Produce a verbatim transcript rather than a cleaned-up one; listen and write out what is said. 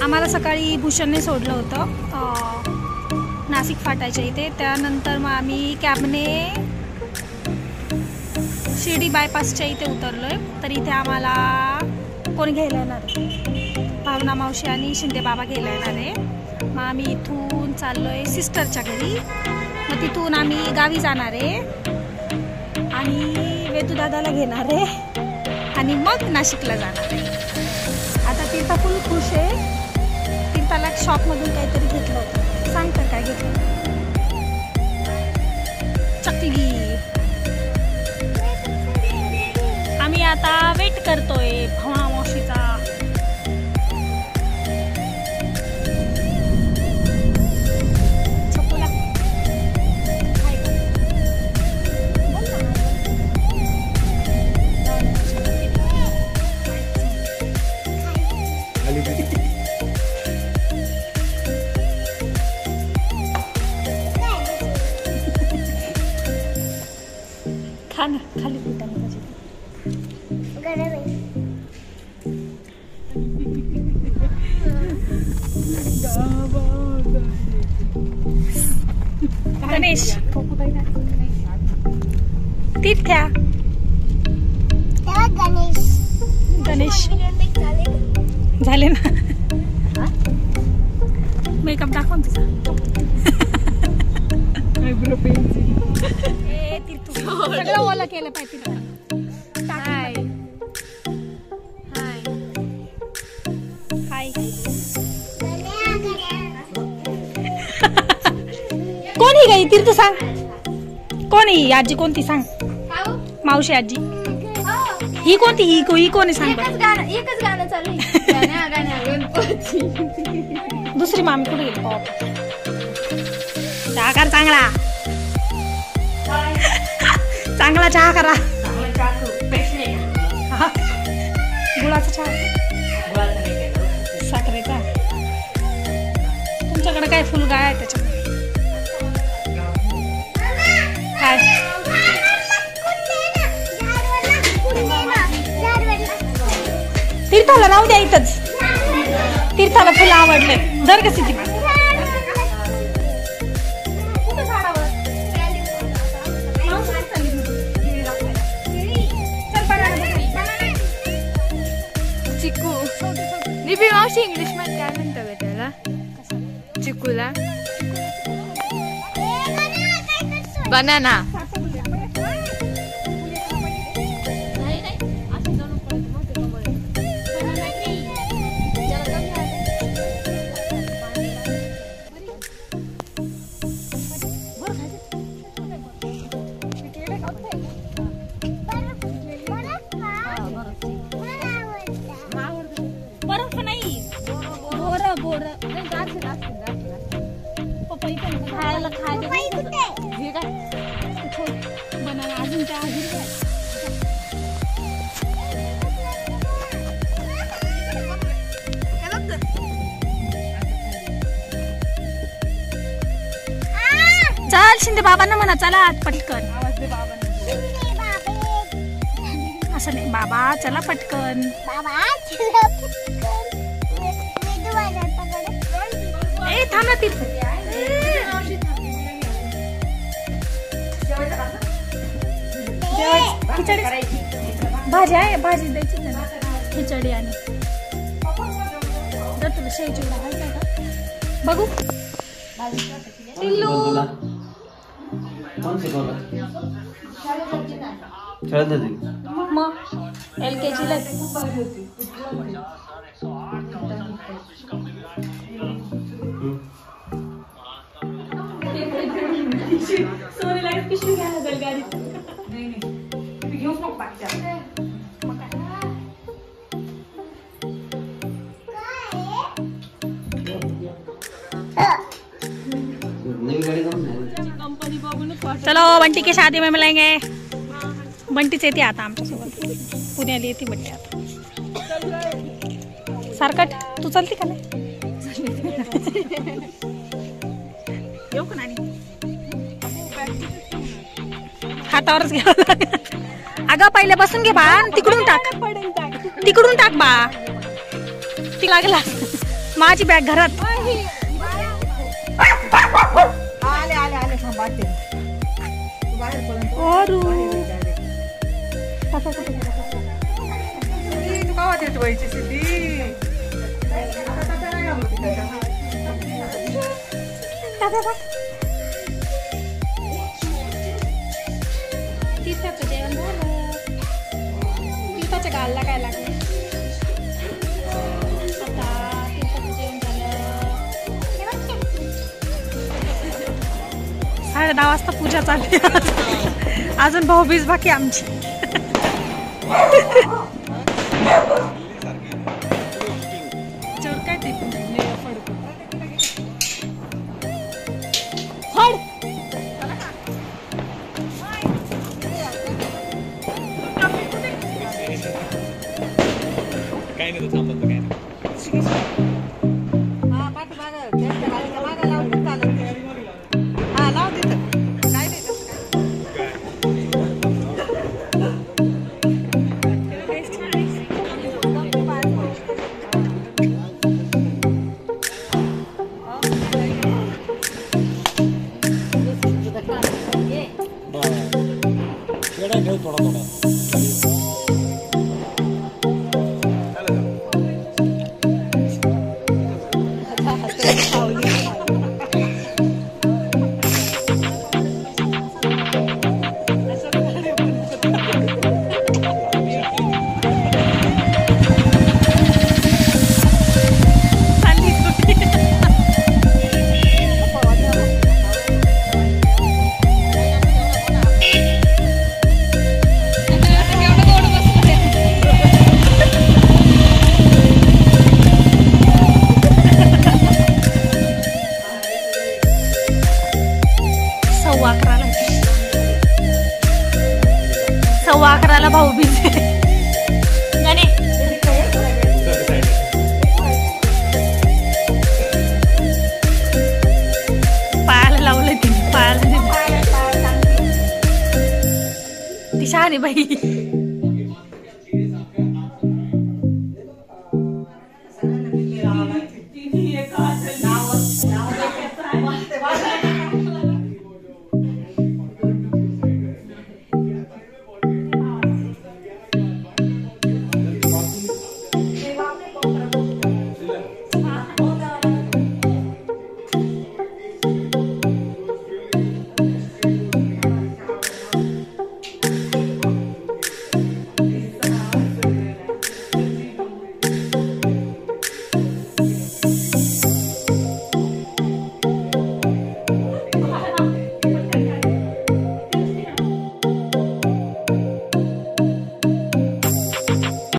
आम्हाला सकाळी भूषणने सोडलं होतं नाशिक फाटाच्या इथे. त्यानंतर मग आम्ही कॅबने शिर्डी बायपासच्या इथे उतरलोय. तर इथे आम्हाला कोण घ्यायला येणार आहे? भावना मावशी आणि शिंदे बाबा घ्यायला येणार आहे. मग आम्ही इथून चाललोय सिस्टरच्या घरी. मग तिथून आम्ही गावी जाणार आहे आणि वेदू दादाला घेणार आहे आणि मग नाशिकला जाणार आहे. आता तीर्था फुल खुश आहे. तीर्थाला शॉपमधून काहीतरी घेतलं होतं. सांग तर काय घेतलं? चकली. आम्ही आता वेट करतोय भावना मावशीचा. खा ना, खाली पिठाने भाजी. गणेश तीर्थ्या गणेश गणेश झाले ना. मेकअप दाखव तुझा. सगळं ओला केलं पाहिजे. हाय हाय हाय. कोण ही गई तीर्थ? सांग कोण ही आजी? कोणती सांग? मावशी आजी. ही कोणती? ही ही कोण आहे सांग? एकच गाणं चालू. दुसरी मामी कुठे गेली? चहा कर चांगला. चांगला चहा करा. गुळाचा चहा, साखरेचा. तुमच्याकडे काय फुल गाय आहे त्याच्यात? काय तीर्थाला राहू द्या इथंच. तीर्थाला फुलं आवडले. दर कशी ती चिकू. निबी मावशी इंग्लिश मध्ये काय म्हणतो ग त्याला? चिकूला बनाना. बर्फ नाही, बोर बोर पपई पण खायला खायचं. बनाना अजून त्या चल. शिंदे बाबांना म्हणा चला आत पटकन. असं नाही बाबा, चला पटकन. ए थांब ना तिथे. खिचडी भाजी आहे, भाजी द्यायची ना. खिचडी आणि जर तुला शेवची घालायचं का बघू. पिल्लू मग एल के जी ला. सोनीला पिशवी घ्यायला जाईल गाडीत. घेऊच नको पाठच्या. चलो बंटी की शादी में मिलेंगे. बंटीच येते आता आमच्यासोबत. पुण्याला येते बंटी आता. सारखट तू चलती का नाही? येऊ का नाही? हातावरच घ्यावं लागेल. अगं पहिले बसून घे बा. तिकडून टाक, तिकडून टाक बा. ती लागला माझी बॅग घरात. आले आले आले सांभाळते ओरू तू कावा देत व्हायची सिद्धी तीर्थाचं जेवण झालं. तीर्थाच्या गालला काय लागलं आता. तीर्थाचं जेवण झालं. साडे दहा वाजता पूजा चालली. अजून भाऊबीज बाकी आमची. काय ते फड काही नाही तो थांबत काय नाही. हा पाठी मागं त्यांच्या गाडीच्या मागं लावून देत चालत. हा लावून देत काय नाही थोडा थोडा सव्वा अकराला भाऊबीज. पायाला लावलं तिने पायाला ती शहाणी बाई.